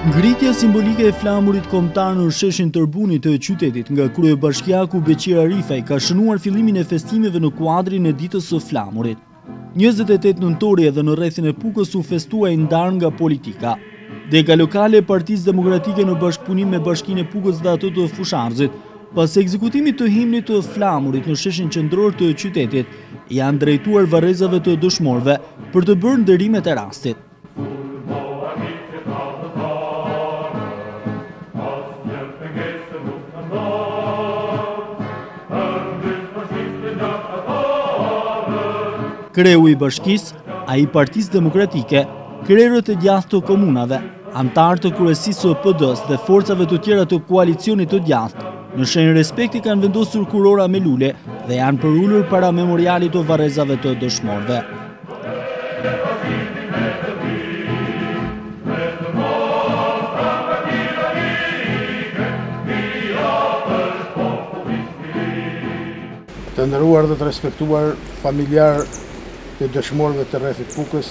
Ngritja simbolike e flamurit kombëtar në sheshin Tërbuni të qytetit nga kryebashkiaku Beqir Arifaj ka shënuar fillimin e festimeve në kuadrin e ditës së flamurit. 28 nëntori edhe në rrethin e Pukës u festua i ndarë nga politika. Dega lokale e Partisë Demokratike në bashkëpunim me Bashkinë e Pukës dhe ato të Fusharzit, pas ekzekutimit të himnit të flamurit në sheshin qendror të qytetit, janë drejtuar varrezave të dëshmorëve për të bërë nderimet e rastit. Kreu i bashkisë, a i Partisë Demokratike, krerët e djathtë të komunave, antarë të kryesisë së PD-s dhe forcave të tjera të koalicionit të djathtë, në shenjë respekti kanë vendosur kurora me lule dhe janë përullur para memorialit të varrezave të dëshmorëve. Të nderuar dhe të respektuar familjar të dëshmorëve të rrethit Pukës,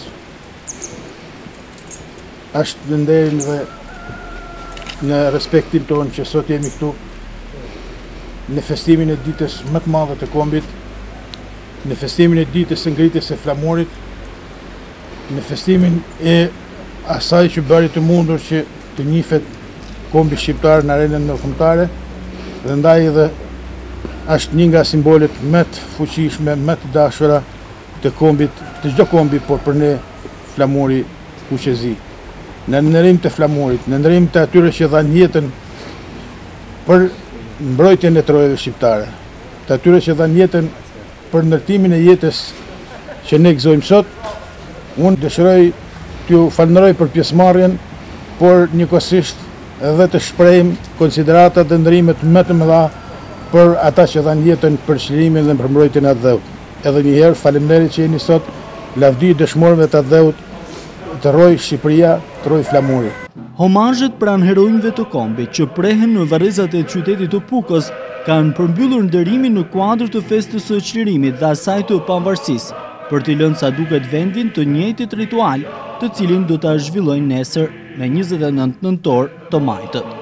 është në nderin dhe në respektin tonë që sot jemi këtu në festimin e ditës më të madhe të kombit, në festimin e ditës së ngritjes së flamurit, në festimin e asaj që bëri të mundur që të njihet kombi shqiptar në arenën ndërkombëtare, dhe ndaj edhe është një nga simbolet më të fuqishme, më të dashura të kombit, të çdo kombi, por për ne flamuri kuqezi. Në ndërim të flamurit, në ndërim të atyre që dhanë jetën për mbrojtjen e trojave shqiptare, të atyre që dhanë jetën për ndërtimin e jetës që ne gëzojmë sot, unë dëshiroj t'ju falënderoj për pjesëmarrjen, por njëkohësisht edhe të shprehim konsiderata dhe ndërimet më të mëdha për ata që dhanë jetën për çlirimin dhe për mbrojtjen e atë dheut. Edhe njëherë faleminderit që jeni sot, lavdi dëshmorëve të atë dheut, të rrojë Shqipëria, të rrojë flamuri. Homazhet pranë heronjve të kombit që prehen në varrezat e qytetit të Pukës kanë përmbyllur nderimin në kuadër të festës së çlirimit dhe asaj të pavarësisë, për t'i lënë sa duket vendin të njëjtit ritual, të cilin do ta zhvillojnë nesër me 29 nëntor të majtët.